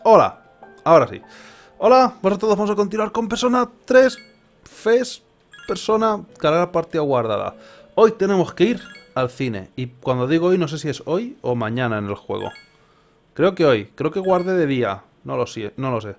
Hola, ahora sí. Hola, buenas a todos, vamos a continuar con Persona 3 FES, Persona, cargar partida guardada. Hoy tenemos que ir al cine, y cuando digo hoy no sé si es hoy o mañana en el juego. Creo que hoy, creo que guardé de día, no lo sé.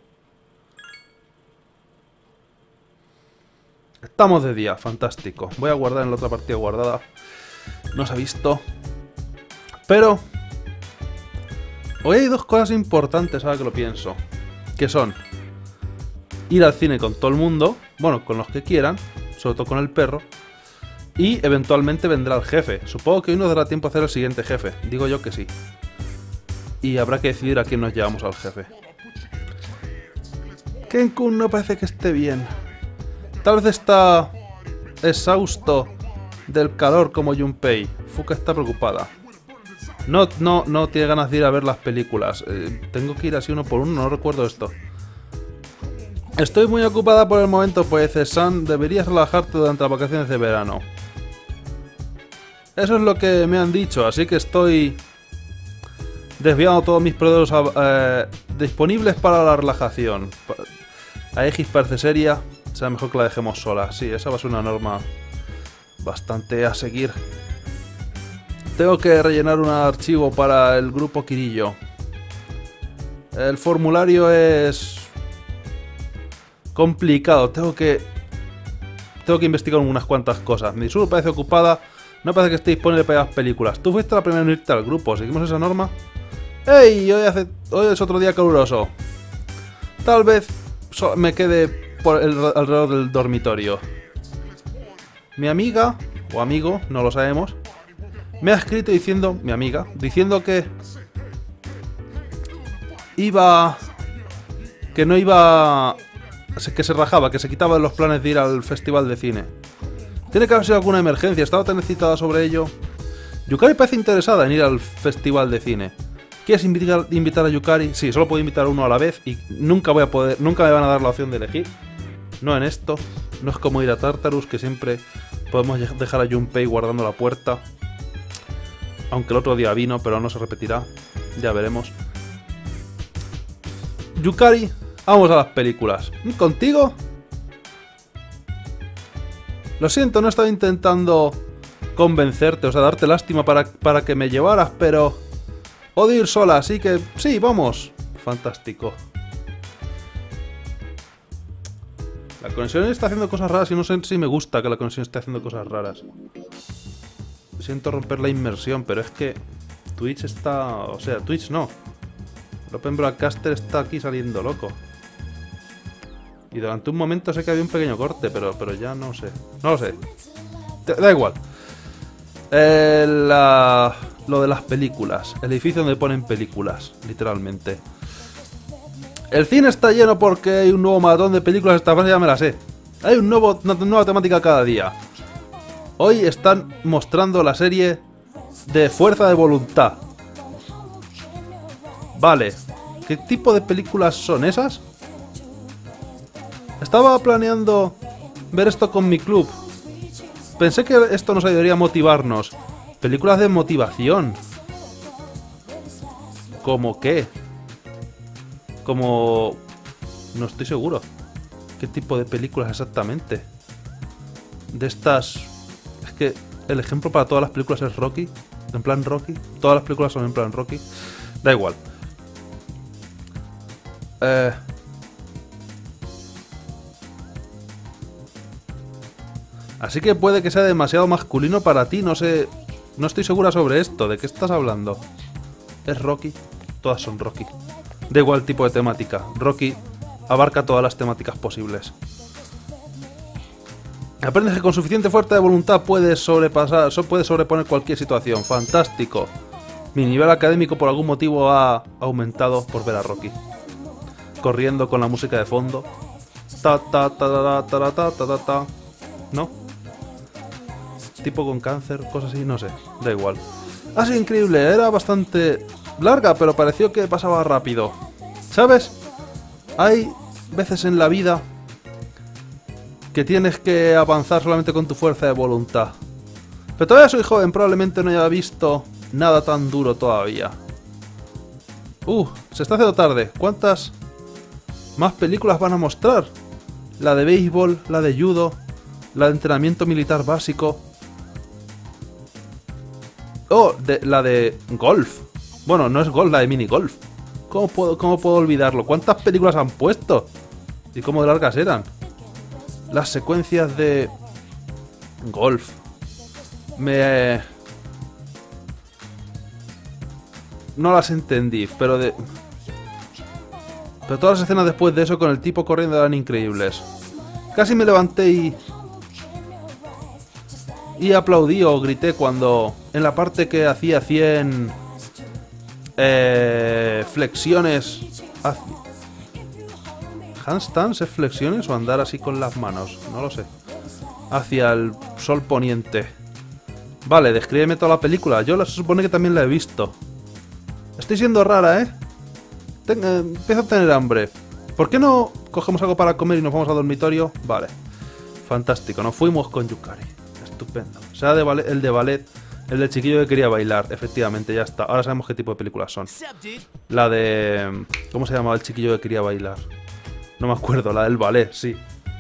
Estamos de día, fantástico. Voy a guardar en la otra partida guardada. No se ha visto. Pero hoy hay dos cosas importantes ahora que lo pienso. Que son ir al cine con todo el mundo, bueno, con los que quieran, sobre todo con el perro. Y eventualmente vendrá el jefe. Supongo que hoy nos dará tiempo a hacer el siguiente jefe. Digo yo que sí. Y habrá que decidir a quién nos llevamos al jefe. Ken-kun no parece que esté bien. Tal vez está exhausto del calor como Junpei. Fuka está preocupada. No tiene ganas de ir a ver las películas. Tengo que ir así uno por uno, no recuerdo esto. Estoy muy ocupada por el momento, pues San, deberías relajarte durante las vacaciones de verano. Eso es lo que me han dicho, así que estoy desviando todos mis productos disponibles para la relajación. Aegis parece seria, será mejor que la dejemos sola. Sí, esa va a ser una norma bastante a seguir. Tengo que rellenar un archivo para el grupo Kirillo. El formulario es complicado, tengo que investigar unas cuantas cosas. Mi sub parece ocupada, no parece que esté disponible para las películas. Tú fuiste la primera en unirte al grupo, ¿seguimos esa norma? ¡Ey! Hoy es otro día caluroso. Tal vez me quede alrededor del dormitorio. Mi amiga, o amigo, no lo sabemos, me ha escrito diciendo, mi amiga, diciendo que que se rajaba, que se quitaba de los planes de ir al festival de cine. Tiene que haber sido alguna emergencia, estaba tan excitada sobre ello. Yukari parece interesada en ir al festival de cine. ¿Quieres invitar a Yukari? Sí, solo puedo invitar a uno a la vez y nunca me van a dar la opción de elegir. No en esto. No es como ir a Tartarus, que siempre podemos dejar a Junpei guardando la puerta. Aunque el otro día vino, pero no se repetirá. Ya veremos. Yukari, vamos a las películas. ¿Contigo? Lo siento, no estaba intentando convencerte, o sea, darte lástima para que me llevaras, pero odio ir sola, así que sí, vamos. Fantástico. La conexión está haciendo cosas raras y no sé si me gusta que la conexión esté haciendo cosas raras. Siento romper la inmersión, pero es que Twitch está... O sea, Twitch no. El Open Broadcaster está aquí saliendo loco. Y durante un momento sé que había un pequeño corte, pero ya no sé. No lo sé. Da igual. Lo de las películas. El edificio donde ponen películas, literalmente. El cine está lleno porque hay un nuevo maratón de películas. Esta frase ya me la sé. Hay una nueva temática cada día. Hoy están mostrando la serie de Fuerza de Voluntad. Vale. ¿Qué tipo de películas son esas? Estaba planeando ver esto con mi club. Pensé que esto nos ayudaría a motivarnos. Películas de motivación. ¿Cómo qué? Como... No estoy seguro. ¿Qué tipo de películas exactamente? De estas... Es que el ejemplo para todas las películas es Rocky. En plan Rocky. Todas las películas son en plan Rocky. Da igual. Así que puede que sea demasiado masculino para ti, no sé... No estoy segura sobre esto, ¿de qué estás hablando? ¿Es Rocky? Todas son Rocky. Da igual el tipo de temática. Rocky abarca todas las temáticas posibles. Aprendes que con suficiente fuerza de voluntad puedes sobreponer cualquier situación. ¡Fantástico! Mi nivel académico por algún motivo ha aumentado por ver a Rocky. Corriendo con la música de fondo. ¿No? Tipo con cáncer, cosas así, no sé. Da igual. Ha sido increíble, era bastante larga, pero pareció que pasaba rápido. ¿Sabes? Hay veces en la vida que tienes que avanzar solamente con tu fuerza de voluntad. Pero todavía soy joven, probablemente no haya visto nada tan duro todavía. Se está haciendo tarde. ¿Cuántas más películas van a mostrar? La de béisbol, la de judo, la de entrenamiento militar básico. Oh, la de golf. Bueno, no es golf, la de mini golf. ¿Cómo puedo olvidarlo? ¿Cuántas películas han puesto? ¿Y cómo de largas eran? Las secuencias de golf. No las entendí, pero todas las escenas después de eso con el tipo corriendo eran increíbles. Casi me levanté y aplaudí o grité cuando en la parte que hacía 100 flexiones. ¿Handstands es flexiones o andar así con las manos? No lo sé. Hacia el sol poniente. Vale, descríbeme toda la película. Yo se supone que también la he visto. Estoy siendo rara, ¿eh? Empiezo a tener hambre. ¿Por qué no cogemos algo para comer y nos vamos al dormitorio? Vale. Fantástico. Nos fuimos con Yukari. Estupendo. O sea, el de ballet. El del chiquillo que quería bailar. Efectivamente, ya está. Ahora sabemos qué tipo de películas son. La de... ¿Cómo se llamaba el chiquillo que quería bailar? No me acuerdo. La del ballet, sí.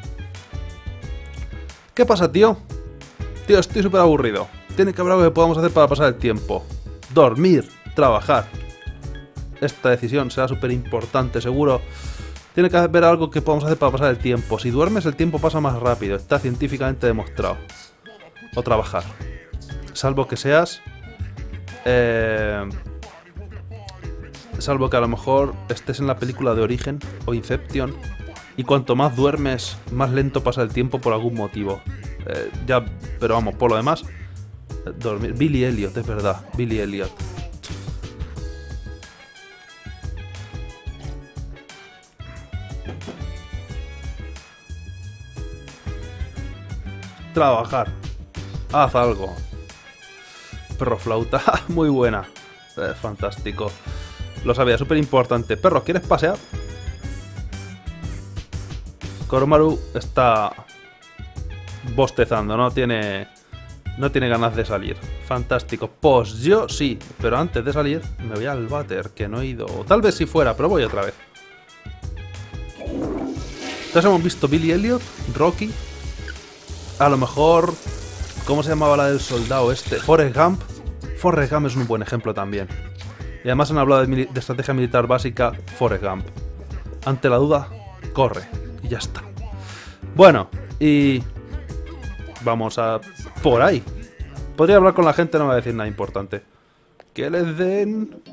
¿Qué pasa, tío? Tío, estoy súper aburrido. Tiene que haber algo que podamos hacer para pasar el tiempo. Dormir. Trabajar. Esta decisión será súper importante, seguro. Tiene que haber algo que podamos hacer para pasar el tiempo. Si duermes, el tiempo pasa más rápido. Está científicamente demostrado. O trabajar. Salvo que seas... salvo que a lo mejor estés en la película de Origen o Inception. Y cuanto más duermes, más lento pasa el tiempo por algún motivo. Pero vamos, por lo demás... dormir. Billy Elliot, es verdad. Billy Elliot. Trabajar. Haz algo. Perro flauta. Muy buena. Fantástico. Lo sabía, súper importante. Perro, ¿quieres pasear? Koromaru está bostezando, no tiene ganas de salir. Fantástico. Pues yo sí, pero antes de salir me voy al váter, que no he ido. O tal vez si fuera, pero voy otra vez. Entonces hemos visto Billy Elliot, Rocky. A lo mejor... ¿Cómo se llamaba la del soldado este? Forrest Gump. Forrest Gump es un buen ejemplo también. Y además han hablado de estrategia militar básica. Forrest Gump. Ante la duda, corre. Y ya está. Bueno, y... vamos a... por ahí. Podría hablar con la gente, no me va a decir nada importante. Que les den...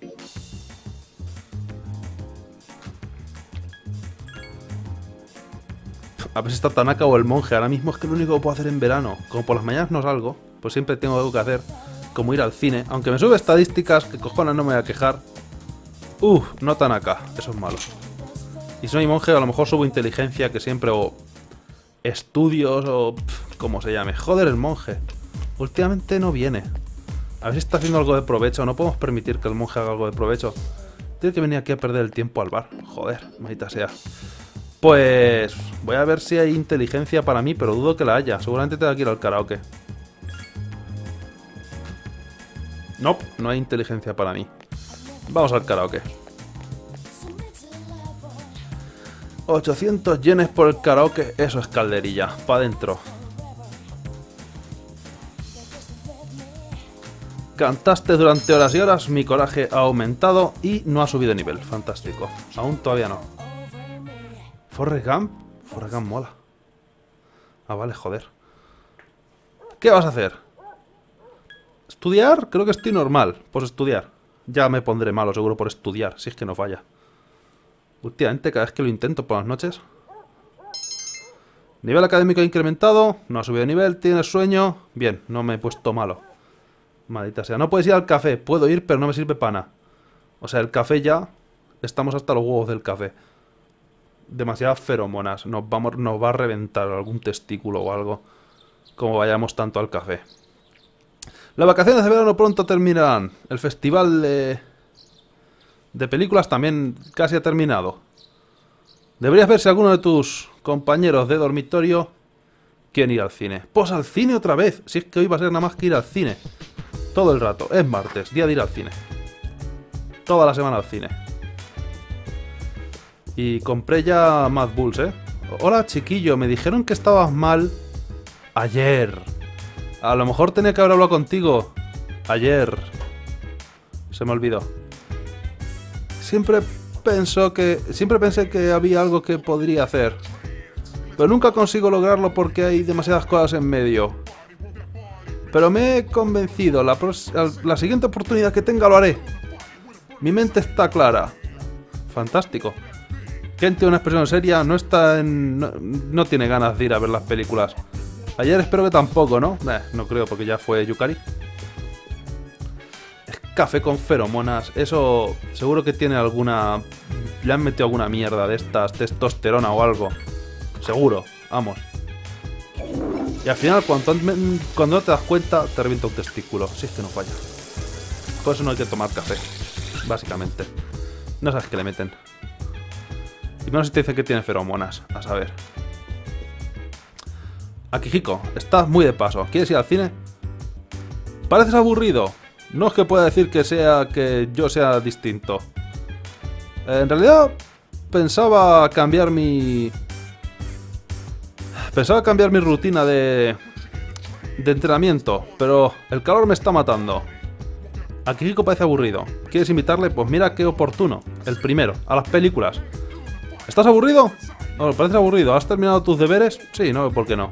A ver si está Tanaka o el monje. Ahora mismo es que lo único que puedo hacer en verano, como por las mañanas no salgo, pues siempre tengo algo que hacer, como ir al cine. Aunque me sube estadísticas, que cojones no me voy a quejar. No Tanaka, eso es malo. Y si no hay monje, a lo mejor subo inteligencia, que siempre, o estudios, o como se llame. Joder, el monje. Últimamente no viene. A ver si está haciendo algo de provecho. No podemos permitir que el monje haga algo de provecho. Tiene que venir aquí a perder el tiempo al bar. Joder, maldita sea. Pues voy a ver si hay inteligencia para mí, pero dudo que la haya. Seguramente tengo que ir al karaoke. Nope, no hay inteligencia para mí. Vamos al karaoke. 800 yenes por el karaoke, eso es calderilla. Pa' dentro. Cantaste durante horas y horas, mi coraje ha aumentado y no ha subido de nivel. Fantástico. Aún todavía no. ¿Forrest Gump? Forrest Gump mola. Ah, vale, joder. ¿Qué vas a hacer? ¿Estudiar? Creo que estoy normal. Pues estudiar. Ya me pondré malo seguro por estudiar, si es que no falla. Últimamente, cada vez que lo intento por las noches. Nivel académico incrementado. No ha subido de nivel. ¿Tienes sueño? Bien, no me he puesto malo. Maldita sea. No puedes ir al café. Puedo ir, pero no me sirve para nada. O sea, el café ya... Estamos hasta los huevos del café. Demasiadas feromonas. Nos va a reventar algún testículo o algo. Como vayamos tanto al café. Las vacaciones de verano pronto terminarán. El festival de películas también casi ha terminado. Deberías ver si alguno de tus compañeros de dormitorio quieren ir al cine. Pues al cine otra vez. Si es que hoy va a ser nada más que ir al cine. Todo el rato. Es martes, día de ir al cine. Toda la semana al cine. Y compré ya Mad Bulls, ¿eh? Hola, chiquillo, me dijeron que estabas mal ayer. A lo mejor tenía que haber hablado contigo ayer. Se me olvidó. Siempre pensé que había algo que podría hacer. Pero nunca consigo lograrlo porque hay demasiadas cosas en medio. Pero me he convencido. La siguiente oportunidad que tenga lo haré. Mi mente está clara. Fantástico. Ken tiene una expresión seria, no tiene ganas de ir a ver las películas. Ayer espero que tampoco, ¿no? No creo, porque ya fue Yukari. Es café con feromonas. Eso seguro que tiene alguna... Le han metido alguna mierda de estas, testosterona o algo. Seguro, vamos. Y al final, cuando no te das cuenta, te revienta un testículo. Si es que no falla. Por eso no hay que tomar café, básicamente. No sabes qué le meten. Y menos si te dicen que tiene feromonas. A saber. Akihiko, estás muy de paso. ¿Quieres ir al cine? Pareces aburrido. No es que pueda decir que yo sea distinto. En realidad, pensaba cambiar mi rutina de entrenamiento, pero el calor me está matando. Akihiko parece aburrido. ¿Quieres invitarle? Pues mira qué oportuno. El primero, a las películas. ¿Estás aburrido? No, parece aburrido. ¿Has terminado tus deberes? Sí, no, ¿por qué no?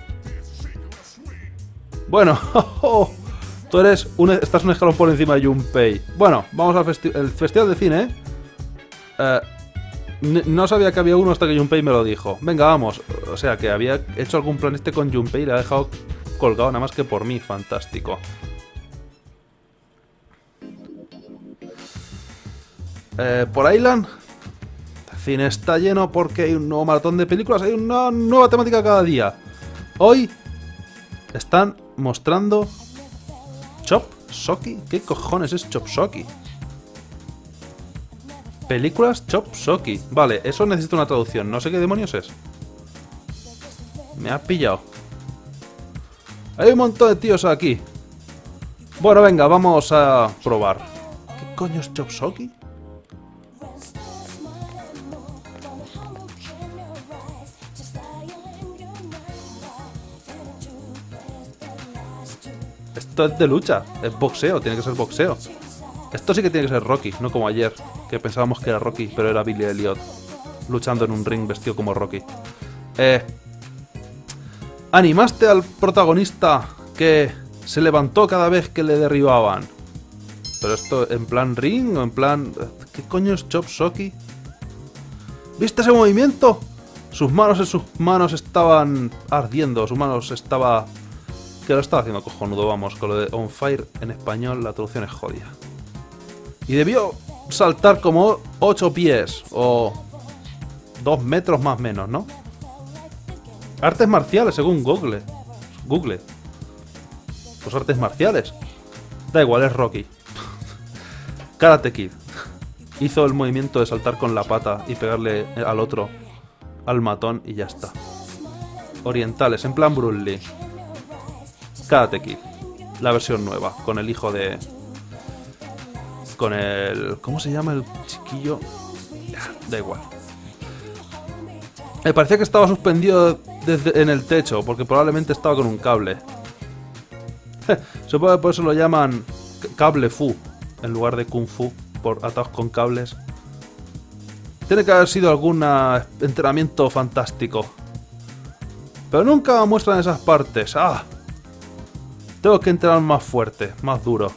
Bueno, tú estás un escalón por encima de Junpei. Bueno, vamos al festival de cine, ¿eh? No sabía que había uno hasta que Junpei me lo dijo. Venga, vamos. O sea, que había hecho algún plan con Junpei y le ha dejado colgado nada más que por mí. Fantástico. Por Island, el cine está lleno porque hay un nuevo maratón de películas. Hay una nueva temática cada día. Hoy están mostrando Chop Socky. ¿Qué cojones es Chop Socky? Películas Chop Socky. Vale, eso necesita una traducción. No sé qué demonios es. Me ha pillado. Hay un montón de tíos aquí. Bueno, venga, vamos a probar. ¿Qué coño es Chop Socky? Esto es de lucha, es boxeo, tiene que ser boxeo. Esto sí que tiene que ser Rocky, no como ayer, que pensábamos que era Rocky, pero era Billy Elliot, luchando en un ring vestido como Rocky. Animaste al protagonista que se levantó cada vez que le derribaban. Pero esto, ¿en plan ring o en plan... ¿Qué coño es Chop Socky? ¿Viste ese movimiento? Sus manos estaban ardiendo, sus manos estaba... Que lo estaba haciendo cojonudo, vamos, con lo de On Fire en español la traducción es jodida. Y debió saltar como 8 pies, o 2 metros más o menos, ¿no? Artes marciales, según Google. Pues artes marciales. Da igual, es Rocky. Karate Kid. Hizo el movimiento de saltar con la pata y pegarle al otro, al matón, y ya está. Orientales, en plan Bruce Lee. Karate Kid, la versión nueva, con el hijo de... Con el... ¿Cómo se llama el chiquillo? Da igual. Me parecía que estaba suspendido en el techo, porque probablemente estaba con un cable. Supongo que por eso lo llaman cable fu, en lugar de kung fu, por atados con cables. Tiene que haber sido algún entrenamiento fantástico. Pero nunca muestran esas partes. ¡Ah! Tengo que entrenar más fuerte, más duro.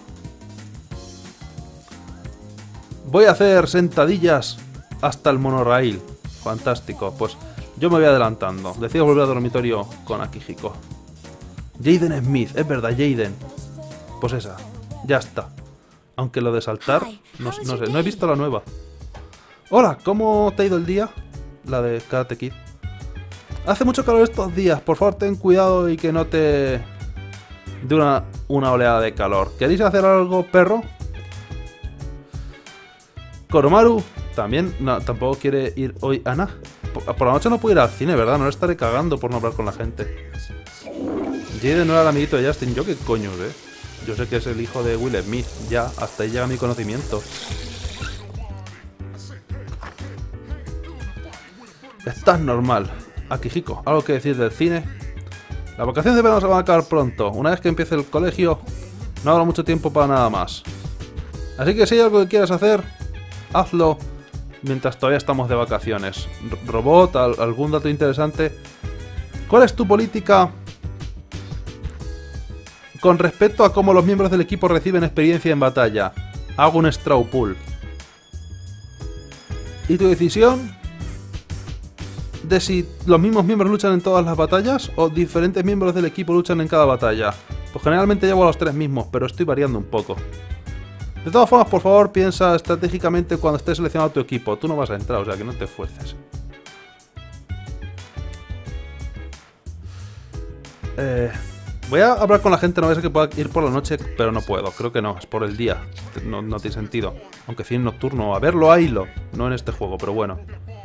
Voy a hacer sentadillas hasta el monorail. Fantástico. Pues yo me voy adelantando. Decido volver al dormitorio con Akihiko. Jaden Smith. Es verdad, Jaden. Pues esa. Ya está. Aunque lo de saltar... No sé. No he visto la nueva. Hola, ¿cómo te ha ido el día? La de Karate Kid. Hace mucho calor estos días. Por favor, ten cuidado y que no te... de una oleada de calor. ¿Queréis hacer algo, perro? Koromaru también tampoco quiere ir hoy a nada. Por la noche no puedo ir al cine, ¿verdad? No le estaré cagando por no hablar con la gente. Jaden no era el amiguito de Justin. ¿Yo qué coño, Yo sé que es el hijo de Will Smith. Ya, hasta ahí llega mi conocimiento. Estás normal. Akihiko, ¿algo que decir del cine? Las vacaciones de verano se van a acabar pronto. Una vez que empiece el colegio, no habrá mucho tiempo para nada más. Así que si hay algo que quieras hacer, hazlo mientras todavía estamos de vacaciones. Robot, algún dato interesante. ¿Cuál es tu política con respecto a cómo los miembros del equipo reciben experiencia en batalla? Hago un straw poll. ¿Y tu decisión de si los mismos miembros luchan en todas las batallas o diferentes miembros del equipo luchan en cada batalla? Pues generalmente llevo a los tres mismos, pero estoy variando un poco. De todas formas, por favor, piensa estratégicamente cuando estés seleccionando tu equipo. Tú no vas a entrar, o sea que no te esfuerces. Voy a hablar con la gente, no voy a ser que pueda ir por la noche, pero no puedo. Creo que no, es por el día. No tiene sentido. Aunque cine nocturno, a verlo, haylo. No en este juego, pero bueno.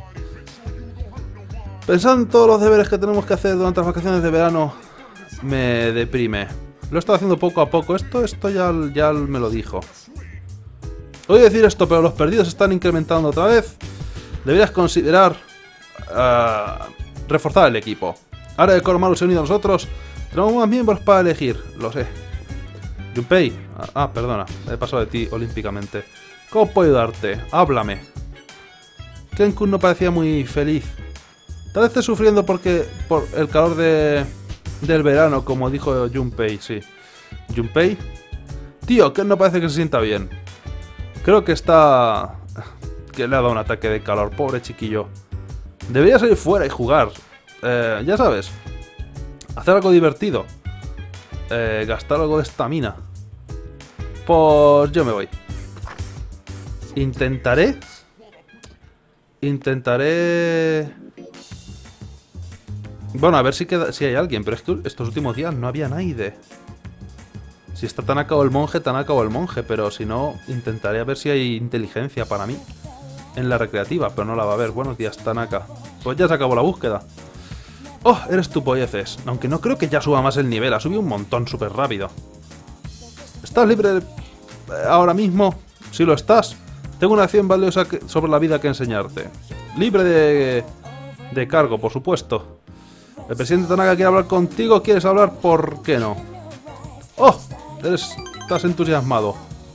Pensar en todos los deberes que tenemos que hacer durante las vacaciones de verano me deprime. Lo he estado haciendo poco a poco. Esto ya me lo dijo. Oye decir esto, pero los perdidos se están incrementando otra vez. Deberías considerar reforzar el equipo. Ahora que Koromaru se ha unido a nosotros, tenemos más miembros para elegir. Lo sé. Junpei. Perdona. He pasado de ti olímpicamente. ¿Cómo puedo ayudarte? Háblame. Ken-kun no parecía muy feliz. Tal vez esté sufriendo por el calor del verano, como dijo Junpei, sí. ¿Junpei? Tío, Ken no parece que se sienta bien. Creo que que le ha dado un ataque de calor, pobre chiquillo. Debería salir fuera y jugar. Ya sabes. Hacer algo divertido. Gastar algo de estamina. Pues yo me voy. Intentaré... Bueno, a ver si hay alguien, pero es que estos últimos días no había nadie. Si está Tanaka o el monje, pero si no, intentaré a ver si hay inteligencia para mí en la recreativa, pero no la va a haber. Buenos días, Tanaka. Pues ya se acabó la búsqueda. Oh, eres tú, polleces. Aunque no creo que ya suba más el nivel, ha subido un montón súper rápido. ¿Estás libre ahora mismo? Si lo estás, tengo una acción valiosa sobre la vida que enseñarte. Libre de cargo, por supuesto. El presidente Tanaka quiere hablar contigo. ¿Quieres hablar? ¿Por qué no? ¡Oh! Estás entusiasmado.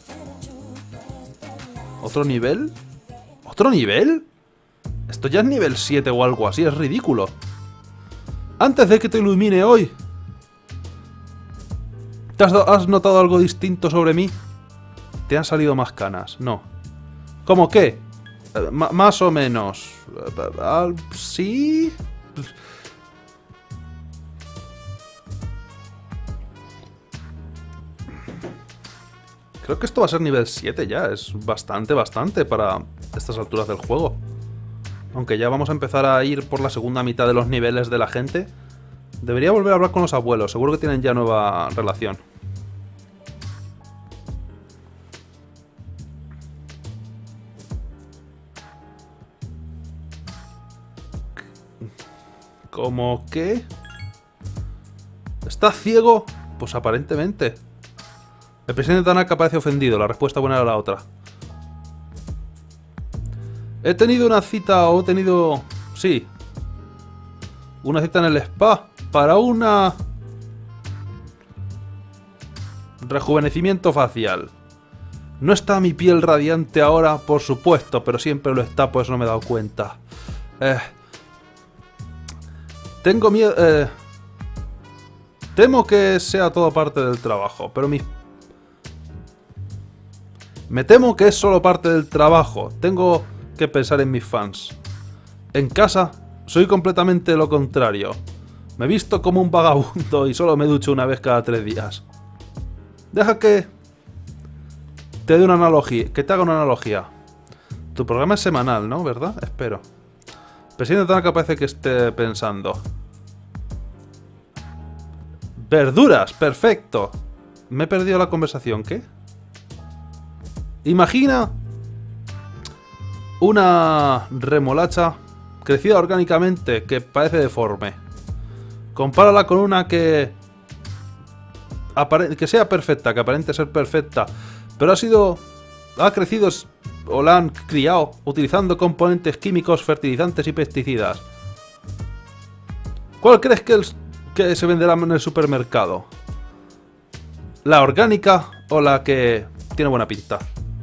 ¿Otro nivel? ¿Otro nivel? Esto ya es nivel 7 o algo así. Es ridículo. Antes de que te ilumine hoy, ¿has notado algo distinto sobre mí? ¿Te han salido más canas? No. ¿Cómo qué? Más o menos. ¿Sí? Creo que esto va a ser nivel 7 ya. Es bastante para estas alturas del juego. Aunque ya vamos a empezar a ir por la segunda mitad de los niveles de la gente. Debería volver a hablar con los abuelos. Seguro que tienen ya nueva relación. ¿Cómo qué? ¿Estás ciego? Pues aparentemente. El presidente Tanaka parece ofendido. La respuesta buena era la otra. He tenido una cita, sí. Una cita en el spa para una... rejuvenecimiento facial. No está mi piel radiante ahora, por supuesto, pero siempre lo está, por eso no me he dado cuenta. Tengo miedo... temo que sea todo parte del trabajo, pero me temo que es solo parte del trabajo. Tengo que pensar en mis fans. En casa, soy completamente lo contrario. Me he visto como un vagabundo y solo me ducho una vez cada 3 días. Deja que te dé una analogía, que te haga una analogía. Tu programa es semanal, ¿no? ¿Verdad? Espero. Presidente Tanaka parece que esté pensando. ¡Verduras! ¡Perfecto! Me he perdido la conversación. ¿Qué? Imagina una remolacha crecida orgánicamente que parece deforme. Compárala con una que sea perfecta, que aparente ser perfecta, pero ha crecido o la han criado utilizando componentes químicos, fertilizantes y pesticidas. ¿Cuál crees que se venderá en el supermercado? ¿La orgánica o la que tiene buena pinta?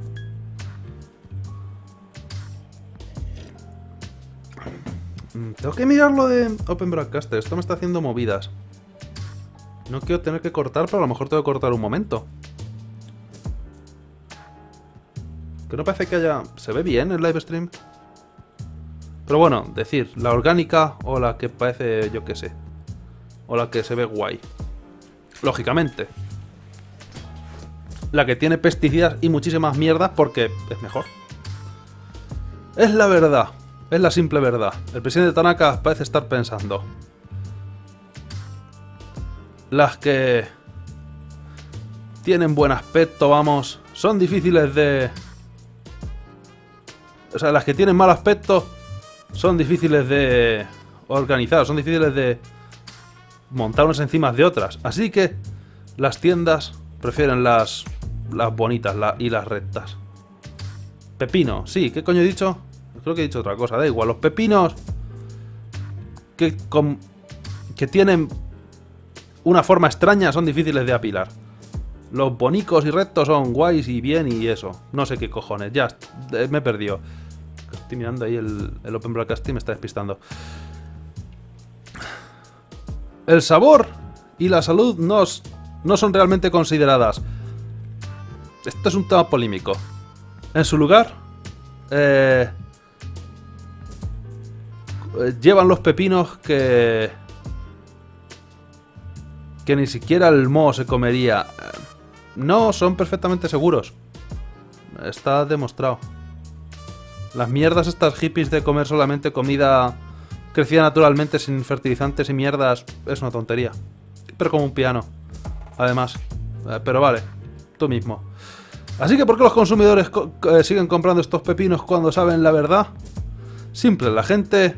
Tengo que mirar lo de Open Broadcaster. Esto me está haciendo movidas. No quiero tener que cortar, pero a lo mejor tengo que cortar un momento. Que no parece que haya... ¿Se ve bien el live stream? Pero bueno, decir, la orgánica o la que parece, yo qué sé. O la que se ve guay. Lógicamente. La que tiene pesticidas y muchísimas mierdas porque es mejor. Es la verdad. Es la simple verdad. El presidente Tanaka parece estar pensando. Las que tienen buen aspecto, vamos, son difíciles de... O sea, las que tienen mal aspecto son difíciles de organizar, son difíciles de montar unas encima de otras. Así que las tiendas prefieren las bonitas y las rectas. Pepino, sí, ¿qué coño he dicho? Creo que he dicho otra cosa, da igual. Los pepinos que tienen una forma extraña son difíciles de apilar. Los bonicos y rectos son guays y bien y eso. No sé qué cojones, ya me he perdido. Estoy mirando ahí el Open Broadcasting, me está despistando. El sabor y la salud no son realmente consideradas. Esto es un tema polémico. En su lugar, llevan los pepinos que ni siquiera el moho se comería. No, son perfectamente seguros. Está demostrado. Las mierdas estas hippies de comer solamente comida crecida naturalmente sin fertilizantes y mierdas es una tontería. Pero como un piano. Además. Pero vale, tú mismo. Así que ¿por qué los consumidores siguen comprando estos pepinos cuando saben la verdad? Simple, la gente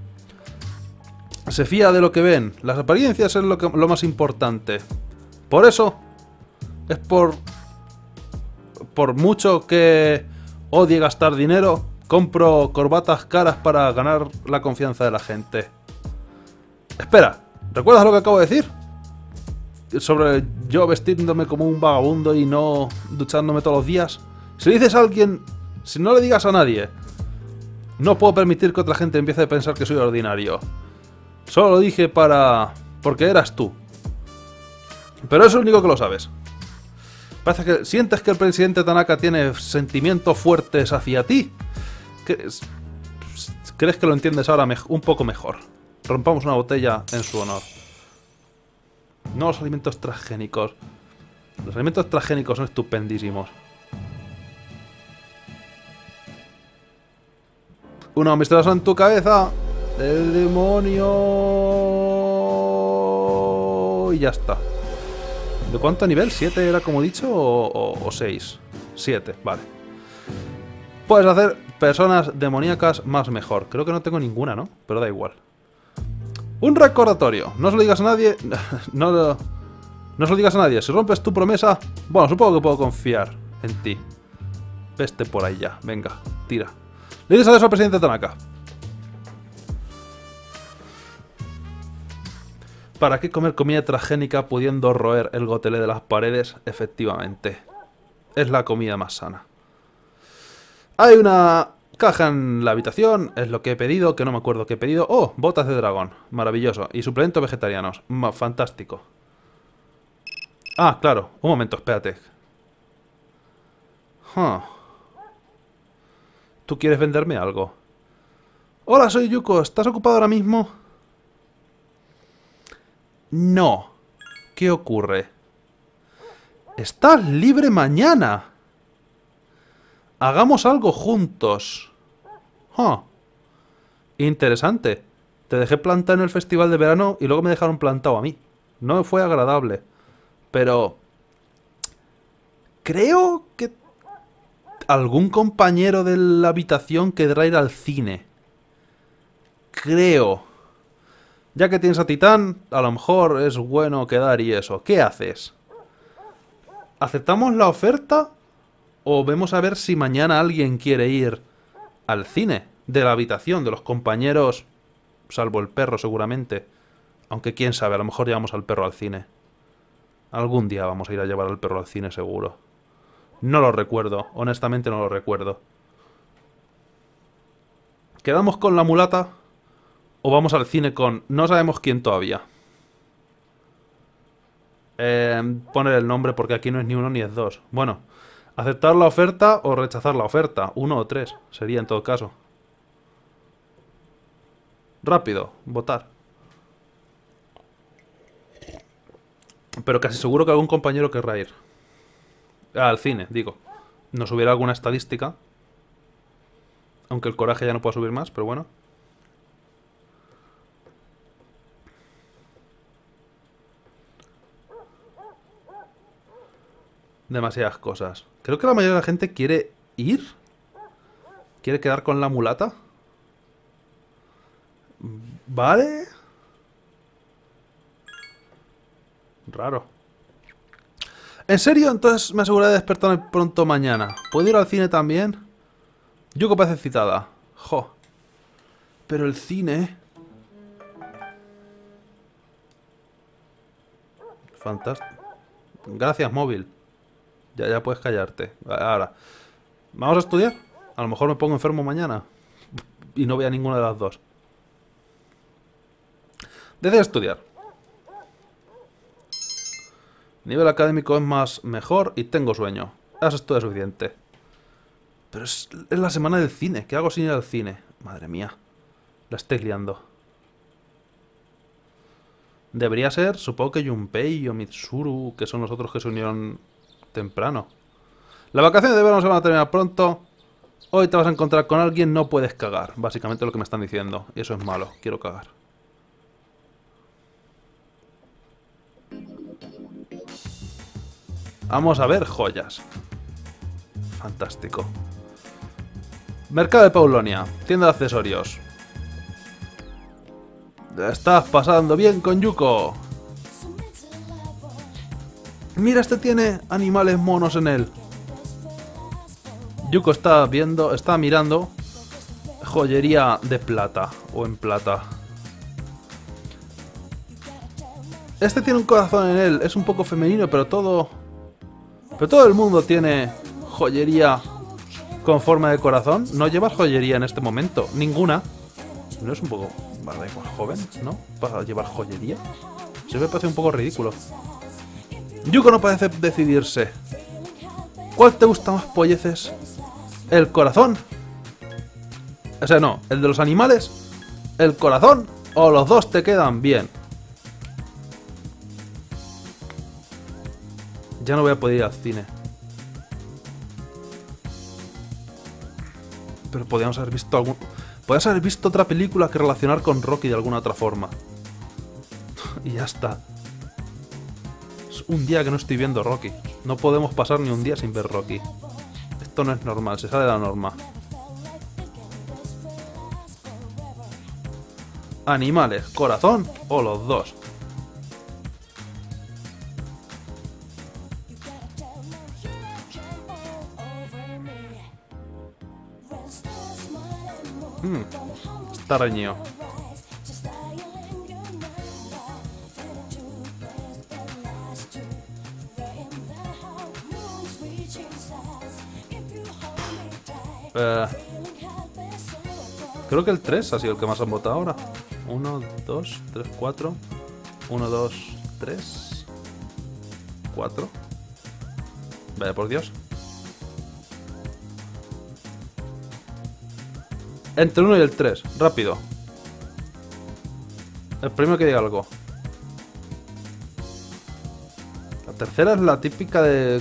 se fía de lo que ven. Las apariencias es lo más importante. Por eso, es por mucho que odie gastar dinero, compro corbatas caras para ganar la confianza de la gente. Espera, ¿recuerdas lo que acabo de decir? Sobre yo vestiéndome como un vagabundo y no duchándome todos los días. Si le dices a alguien, si no le digas a nadie, no puedo permitir que otra gente empiece a pensar que soy ordinario. Solo lo dije porque eras tú. Pero es lo único que lo sabes. Parece que sientes que el presidente Tanaka tiene sentimientos fuertes hacia ti. ¿Crees que lo entiendes ahora un poco mejor? Rompamos una botella en su honor. No los alimentos transgénicos. Los alimentos transgénicos son estupendísimos. Una misteriosa en tu cabeza. ¡El demonio! Y ya está. ¿De cuánto nivel? ¿7 era como he dicho? ¿O 6? 7, vale. Puedes hacer personas demoníacas más mejor. Creo que no tengo ninguna, ¿no? Pero da igual. Un recordatorio. No se lo digas a nadie. No se lo digas a nadie. Si rompes tu promesa... Bueno, supongo que puedo confiar en ti. Veste por ahí ya. Venga, tira. Le dices adiós al presidente Tanaka. ¿Para qué comer comida transgénica pudiendo roer el gotelé de las paredes? Efectivamente. Es la comida más sana. Hay una caja en la habitación. Es lo que he pedido, que no me acuerdo qué he pedido. ¡Oh! Botas de dragón. Maravilloso. Y suplementos vegetarianos. Fantástico. Ah, claro. Un momento, espérate. ¿Tú quieres venderme algo? Hola, soy Yuko. ¿Estás ocupado ahora mismo? No. ¿Qué ocurre? ¡Estás libre mañana! Hagamos algo juntos. Interesante. Te dejé plantado en el festival de verano y luego me dejaron plantado a mí. No fue agradable. Pero... creo que... algún compañero de la habitación querrá ir al cine. Creo. Ya que tienes a Titán, a lo mejor es bueno quedar y eso. ¿Qué haces? ¿Aceptamos la oferta? O vemos a ver si mañana alguien quiere ir al cine. De la habitación, de los compañeros. Salvo el perro, seguramente. Aunque quién sabe, a lo mejor llevamos al perro al cine. Algún día vamos a ir a llevar al perro al cine, seguro. No lo recuerdo, honestamente no lo recuerdo. ¿Quedamos con la mulata? ¿O vamos al cine con... no sabemos quién todavía? Poner el nombre porque aquí no es ni uno ni es dos. Bueno, aceptar la oferta o rechazar la oferta. 1 o 3 sería en todo caso. Rápido, votar. Pero casi seguro que algún compañero querrá ir. Al cine, digo. Nos subirá alguna estadística. Aunque el coraje ya no pueda subir más, pero bueno. Demasiadas cosas. Creo que la mayoría de la gente quiere ir. ¿Quiere quedar con la mulata? Vale. Raro. ¿En serio? Entonces me aseguraré de despertarme pronto mañana. ¿Puedo ir al cine también? Yuko parece citada. Jo. Pero el cine... fantástico. Gracias, móvil. Ya puedes callarte. Ahora. ¿Vamos a estudiar? A lo mejor me pongo enfermo mañana. Y no voy a ninguna de las dos. Decido estudiar. Nivel académico es más mejor y tengo sueño. Eso es todo suficiente. Pero es la semana del cine. ¿Qué hago sin ir al cine? Madre mía. La estoy liando. Debería ser, supongo que Junpei o Mitsuru, que son los otros que se unieron temprano. Las vacaciones de verano se van a terminar pronto. Hoy te vas a encontrar con alguien, no puedes cagar. Básicamente lo que me están diciendo. Y eso es malo, quiero cagar. Vamos a ver joyas. Fantástico. Mercado de Paulonia. Tienda de accesorios. Estás pasando bien con Yuko. Mira, este tiene animales monos en él. Yuko está mirando joyería de plata o en plata. Este tiene un corazón en él, es un poco femenino, pero todo el mundo tiene joyería con forma de corazón. No llevas joyería en este momento, ninguna. ¿No es un poco más joven, no? Para llevar joyería. Se me parece un poco ridículo. Yuko no parece decidirse. ¿Cuál te gusta más, polleces? ¿El corazón? O sea, no, ¿el de los animales? ¿El corazón? ¿O los dos te quedan bien? Ya no voy a poder ir al cine. Pero podríamos haber visto podríamos haber visto otra película que relacionar con Rocky de alguna otra forma. Y ya está. Es un día que no estoy viendo Rocky. No podemos pasar ni un día sin ver Rocky. Esto no es normal, se sale de la norma. Animales, corazón o los dos. Está reñido. Creo que el 3 ha sido el que más han votado ahora. 1, 2, 3, 4. 1, 2, 3. 4. Vaya por Dios. Entre el 1 y el 3, rápido. El primero que diga algo. La tercera es la típica de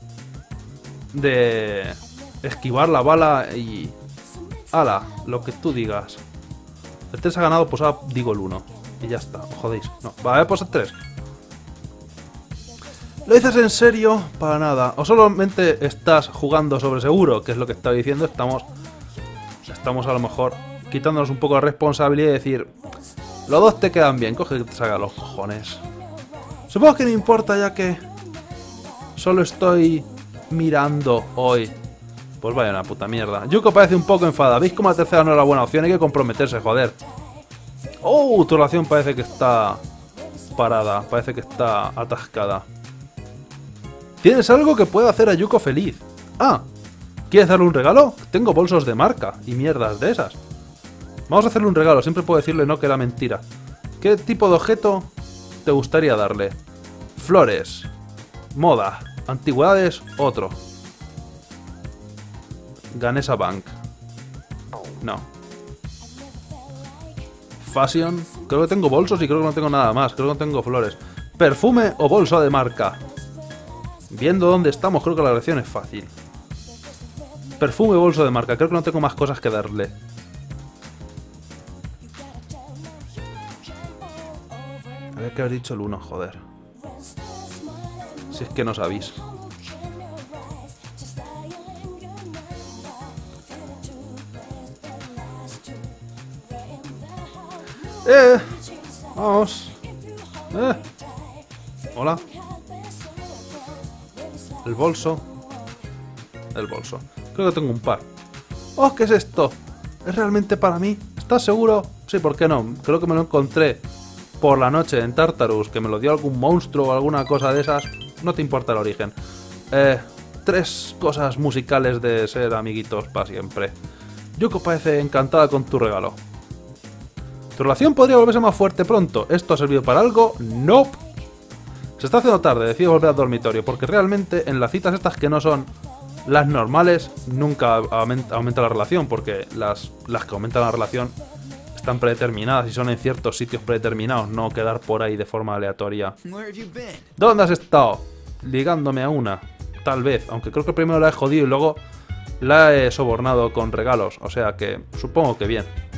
esquivar la bala y... ¡Hala! Lo que tú digas. El 3 ha ganado, pues ahora digo el 1. Y ya está, os jodéis. No, vale, pues el 3. ¿Lo dices en serio? Para nada. O solamente estás jugando sobre seguro, que es lo que estaba diciendo. Estamos a lo mejor quitándonos un poco de responsabilidad y decir... Los dos te quedan bien, coge que te salga los cojones. Supongo que no importa, ya que... Solo estoy mirando hoy? Pues vaya una puta mierda. Yuko parece un poco enfadada. ¿Veis cómo la tercera no era buena opción? Hay que comprometerse, joder. Oh, tu relación parece que está parada. Parece que está atascada. ¿Tienes algo que pueda hacer a Yuko feliz? Ah, ¿quieres darle un regalo? Tengo bolsos de marca y mierdas de esas. Vamos a hacerle un regalo. Siempre puedo decirle no, que era mentira. ¿Qué tipo de objeto te gustaría darle? Flores. Moda. Antigüedades. Otro. Ganesha Bank. No. Fashion. Creo que tengo bolsos y creo que no tengo nada más. Creo que no tengo flores. Perfume o bolso de marca. Viendo dónde estamos, creo que la elección es fácil. Perfume o bolso de marca. Creo que no tengo más cosas que darle. Habría que haber dicho el 1, joder. Si es que no sabéis. Vamos. Hola. El bolso. El bolso. Creo que tengo un par. ¡Oh, qué es esto! ¿Es realmente para mí? ¿Estás seguro? Sí, ¿por qué no? Creo que me lo encontré por la noche en Tartarus, que me lo dio algún monstruo o alguna cosa de esas. No te importa el origen. 3 cosas musicales de ser amiguitos para siempre. Yuko parece encantada con tu regalo. ¿Tu relación podría volverse más fuerte pronto? ¿Esto ha servido para algo? Nope. Se está haciendo tarde, decido volver al dormitorio, porque realmente en las citas estas que no son las normales, nunca aumenta la relación, porque las que aumentan la relación están predeterminadas y son en ciertos sitios predeterminados, no quedar por ahí de forma aleatoria. ¿Dónde has estado? Ligándome a una. Tal vez, aunque creo que primero la he jodido y luego la he sobornado con regalos, o sea que supongo que bien.